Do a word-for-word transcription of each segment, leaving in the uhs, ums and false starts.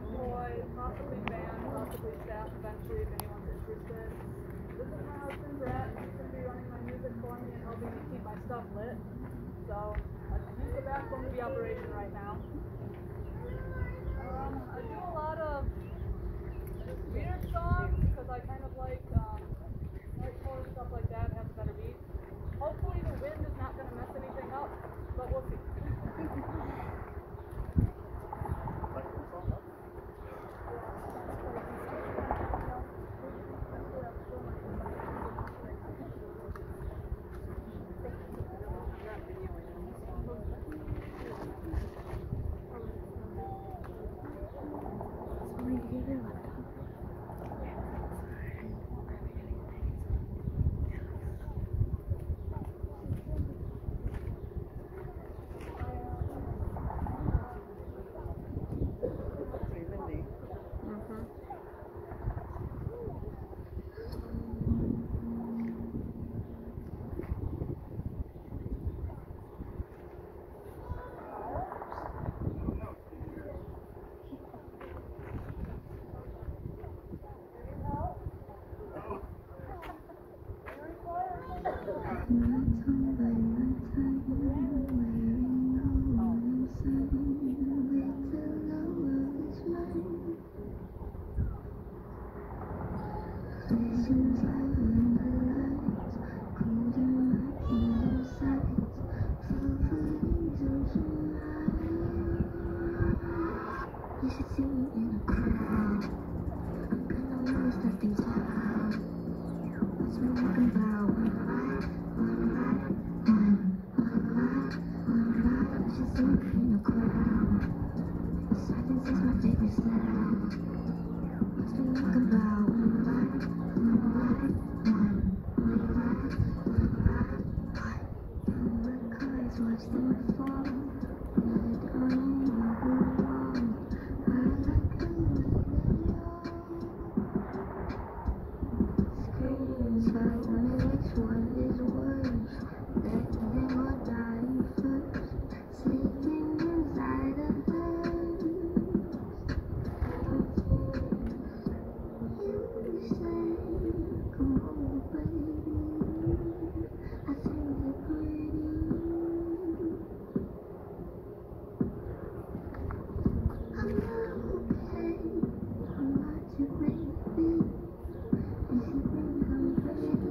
employed, possibly band, possibly staff eventually if anyone's interested. This is my husband Brett, and he's going to be running my music for me and helping me keep my stuff lit. So, uh, he's the backbone of the operation right now. Um, I do a lot of weird songs because I kind of like um, hardcore stuff like that, has a better beat. Hopefully the wind is not going to mess anything up, but we'll see. You should see me in a crowd. I'm gonna lose nothing's loud. What's me talking about? One life, one life, one, one life, one life. You should see me in a crowd. Silence is my favorite sound. What's me talking about? One life, one life, one, one life, one life, one. From my cars, watch them fall. Let on you wrong. Screams, I wonder which one is worse. Let them all die first. Sleeping inside of them. You say, come on, baby. I think you're pretty. I'm not okay. I'm not your baby. And she thinks I'm pretty.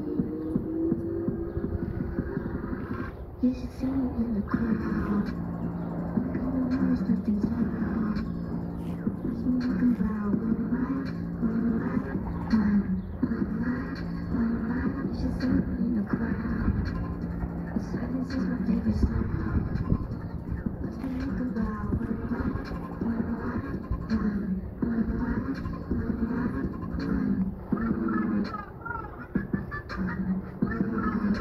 You should see me in the crowd. I'm gonna lose nothing's loud. What's me talking about? One life, one life, one, one life, one life. You should see me in the crowd. Silence is my favorite sound. What's me talking about? One life, one life, one, one life, one life, one, one life, one, one life.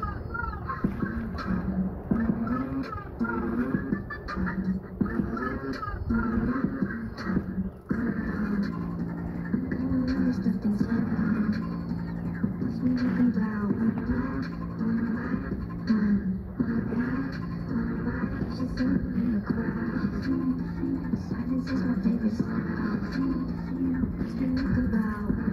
Nothing's loud. What's me talking about? One life, one life, one, one life, one life. You should see me in the crowd. Silence is my favorite sound. What's me talking about?